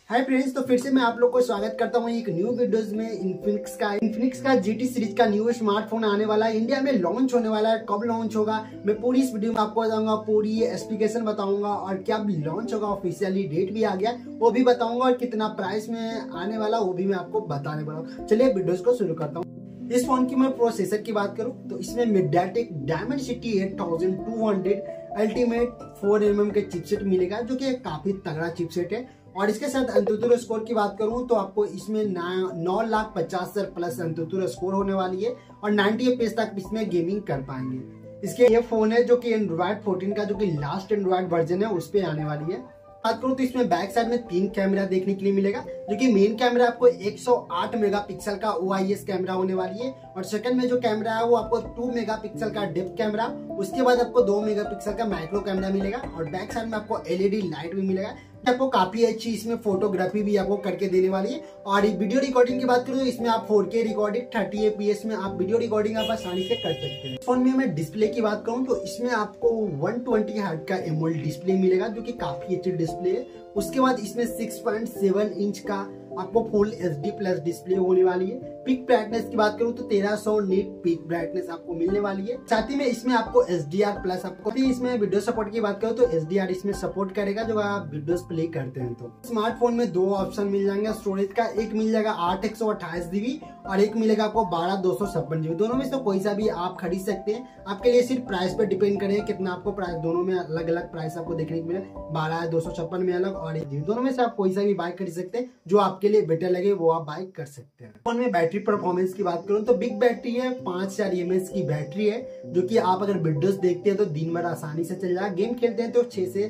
Hi friends, तो फिर से मैं आप लोग को स्वागत करता हूँ एक न्यू वीडियोस में। इन्फिनिक्स का GT सीरीज का न्यू स्मार्टफोन आने वाला है, इंडिया में लॉन्च होने वाला है। कब लॉन्च होगा मैं पूरी इस वीडियो में आपको बताऊंगा, पूरी स्पेसिफिकेशन बताऊंगा और क्या लॉन्च होगा, ऑफिशियली डेट भी आ गया वो भी बताऊंगा और कितना प्राइस में आने वाला वो भी मैं आपको बताने वाला हूँ। चलिए वीडियोस को शुरू करता हूँ। इस फोन की मैं प्रोसेसर की बात करूं तो इसमें मीडियाटेक डायमेंसिटी 8200 अल्टीमेट 4mm के चिपसेट मिलेगा, जो कि काफी तगड़ा चिपसेट है। और इसके साथ अंतुतुर स्कोर की बात करूं तो आपको इसमें 9,50,000 प्लस अंतुतुर स्कोर होने वाली है और 90 FPS तक इसमें गेमिंग कर पाएंगे। इसके ये फोन है जो कि एंड्रॉइड 14 का जो कि लास्ट एंड्रॉइड वर्जन है उस पे आने वाली है। बात करूं तो इसमें बैक साइड में 3 कैमरा देखने के लिए मिलेगा, जो कि मेन कैमरा आपको 108 मेगापिक्सल का OIS कैमरा होने वाली है और सेकंड में जो कैमरा है वो आपको 2 मेगापिक्सल का डेप्थ कैमरा, उसके बाद आपको 2 मेगापिक्सल का माइक्रो कैमरा मिलेगा और बैक साइड में आपको LED लाइट भी मिलेगा। आपको काफी अच्छी इसमें फोटोग्राफी भी आपको करके देने वाली है। और वीडियो रिकॉर्डिंग की बात करूं तो इसमें आप 4K रिकॉर्डिंग 30 FPS में आप वीडियो रिकॉर्डिंग आप आसानी से कर सकते हैं। फोन में मैं डिस्प्ले की बात करूं तो इसमें आपको 120 हर्ट्ज का AMOLED डिस्प्ले मिलेगा, जो कि काफी अच्छी डिस्प्ले है। उसके बाद इसमें 6.7 इंच का आपको फुल HD प्लस डिस्प्ले होने वाली है। पिक ब्राइटनेस की बात करूं तो 1300 नीट पिक ब्राइटनेस आपको मिलने वाली है। साथ ही में इसमें आपको HDR प्लस आपको इसमें वीडियो सपोर्ट की बात करूं तो HDR इसमें सपोर्ट करेगा जो आप वीडियोस प्ले करते हैं। तो स्मार्टफोन में 2 ऑप्शन मिल जाएंगे स्टोरेज का, एक मिल जाएगा 8 128 GB और एक मिलेगा आपको 12 256 GB। दोनों में से कोई सा भी आप खरीद सकते हैं, आपके लिए सिर्फ प्राइस पे डिपेंड करेगा कितना आपको प्राइस। दोनों में अलग अलग प्राइस आपको देखने को मिले, 12 256 में अलग और 1 GB। दोनों में से आप कोई सा भी बाय खरीद सकते हैं, जो आपके लिए बेटर लगे वो आप बाय कर सकते हैं। फोन में बैटरी परफॉर्मेंस की बात करूं तो बिग बैटरी है, 5000 mAh की बैटरी है, जो कि आप अगर वीडियोस देखते हैं तो दिन भर आसानी से चल जाएगा। गेम खेलते हैं तो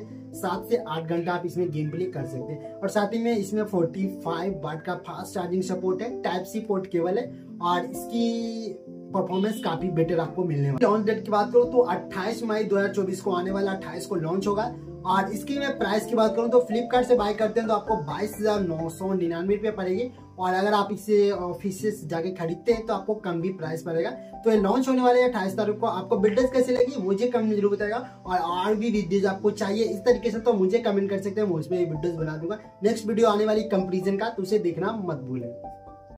7 से 8 घंटा आप इसमें गेम प्ले कर सकते हैं। और साथ ही में इसमें 45 वाट का फास्ट चार्जिंग सपोर्ट है, Type-C पोर्ट केबल है और इसकी परफॉर्मेंस काफी बेटर आपको मिलने वाली है। लॉन्च डेट की बात करूं तो 28 मई 2024 को आने वाला, 28 को लॉन्च होगा। और इसकी मैं प्राइस की बात करूं तो फ्लिपकार्ट से बाय करते हैं तो आपको 22,999 रुपये पड़ेगी और अगर आप इसे ऑफिस से जाके खरीदते हैं तो आपको कम भी प्राइस पड़ेगा। तो ये लॉन्च होने वाले है 28 तारीख को। आपको वीडियोस कैसे लगी मुझे कमेंट में जरूर बताएगा और भी वीडियोस आपको चाहिए इस तरीके से तो मुझे कमेंट कर सकते हैं, मैं उसमें वीडियोस बना दूंगा। नेक्स्ट वीडियो आने वाली कंपैरिजन का, तो उसे देखना मत भूलें।